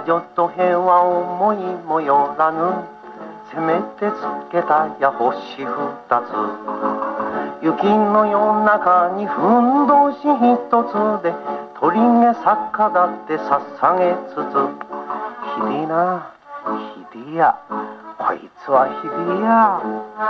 魔女と平和思いもよらぬ、せめてつけたや星二つ。雪の夜中にふんどし一つで鳥毛逆だって捧げつつ、ひでえな、ひでえや、こいつはひでえや。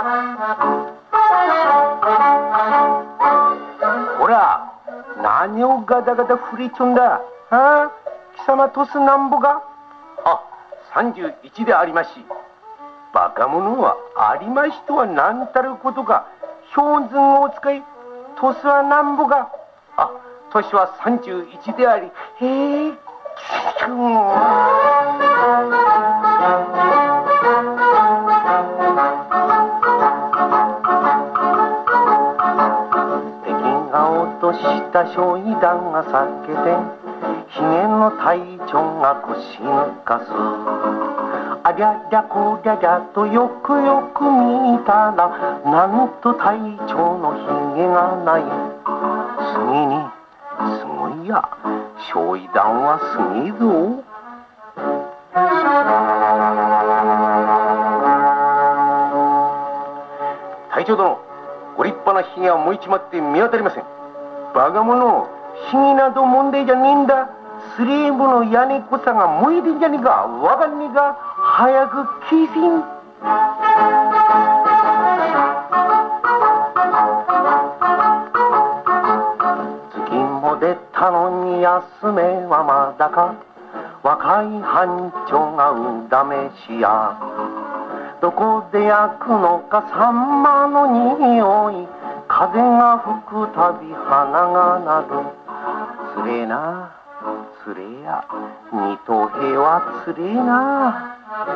ほら、何をガタガタ振りちょんだ。ああ、貴様トスなんぼか。あ、31でありまし。バカ者はありましとは何たることか。標準を使い、トスはなんぼか。あ、年は31であり。へえ、落とした焼夷弾が裂けて、ひげの隊長が腰抜かす。ありゃりゃこりゃりゃとよくよく見たら、なんと隊長のひげがない。次にすごいや、焼夷弾はすげえぞ。隊長殿、ご立派なひげは燃えちまって見当たりません。バカ者、ひげなど問題じゃねえんだ。スレーブの屋根こさが燃えてんじゃねえか。わかんねえか。早く消せん。月も出たのに休めはまだか。若い班長がうだめしや。どこで焼くのかサンマの匂い。風が吹くたび花が鳴る。つれえな、つれえや。二等兵はつれえな。